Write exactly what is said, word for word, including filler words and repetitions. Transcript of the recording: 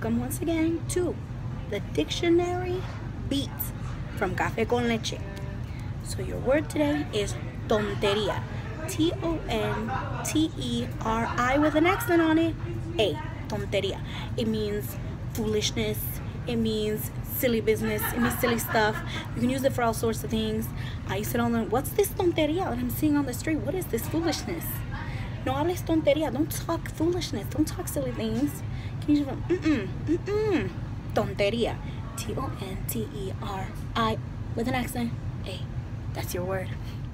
welcome once again to the Dictionary Beats from Café con Leche. So your word today is tontería. T O N T E R I with an accent on it. A, tontería. It means foolishness. It means silly business. It means silly stuff. You can use it for all sorts of things. I used to know, what's this tontería that I'm seeing on the street? What is this foolishness? No hables tontería. Don't talk foolishness. Don't talk silly things. Can you just go, mm-mm, mm-mm. Tontería. T O N T E R I with an accent. A. That's your word.